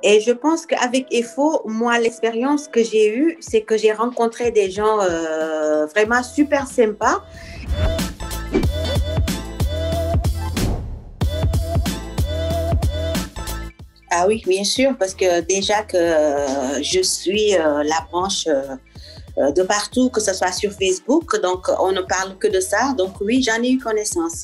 Et je pense qu'avec EFO, moi, l'expérience que j'ai eue, c'est que j'ai rencontré des gens vraiment super sympas. Ah oui, bien sûr, parce que déjà que je suis la branche de partout, que ce soit sur Facebook, donc on ne parle que de ça. Donc oui, j'en ai eu connaissance.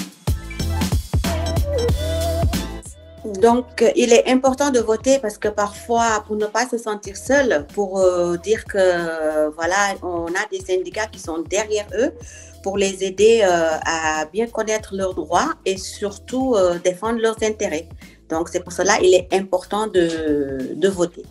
Donc, il est important de voter parce que parfois, pour ne pas se sentir seul, pour dire que voilà, on a des syndicats qui sont derrière eux pour les aider à bien connaître leurs droits et surtout défendre leurs intérêts. Donc, c'est pour cela qu'il est important de voter.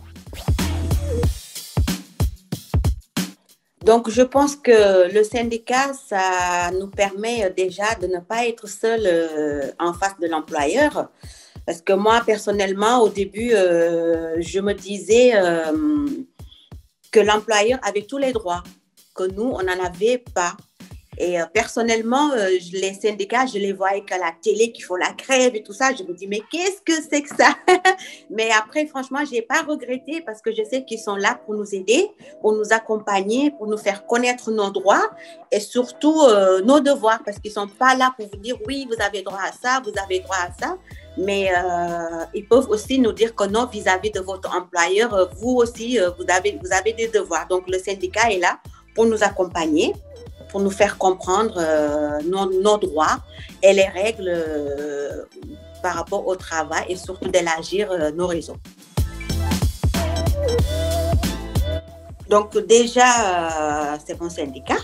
Donc, je pense que le syndicat, ça nous permet déjà de ne pas être seul en face de l'employeur. Parce que moi, personnellement, au début, je me disais que l'employeur avait tous les droits, que nous, on n'en avait pas. Et personnellement, les syndicats, je les voyais qu'à la télé, qui font la grève et tout ça. Je me dis, mais qu'est-ce que c'est que ça? Mais après, franchement, je n'ai pas regretté parce que je sais qu'ils sont là pour nous aider, pour nous accompagner, pour nous faire connaître nos droits et surtout nos devoirs parce qu'ils ne sont pas là pour vous dire, oui, vous avez droit à ça, vous avez droit à ça. Mais ils peuvent aussi nous dire que non, vis-à-vis de votre employeur, vous aussi, vous avez des devoirs. Donc, le syndicat est là pour nous accompagner, pour nous faire comprendre nos droits et les règles par rapport au travail et surtout d'élargir nos réseaux. Donc déjà, c'est mon syndicat.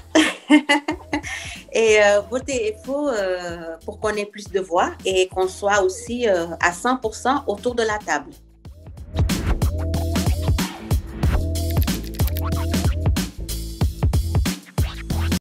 Et voter EFO pour qu'on ait plus de voix et qu'on soit aussi à 100% autour de la table.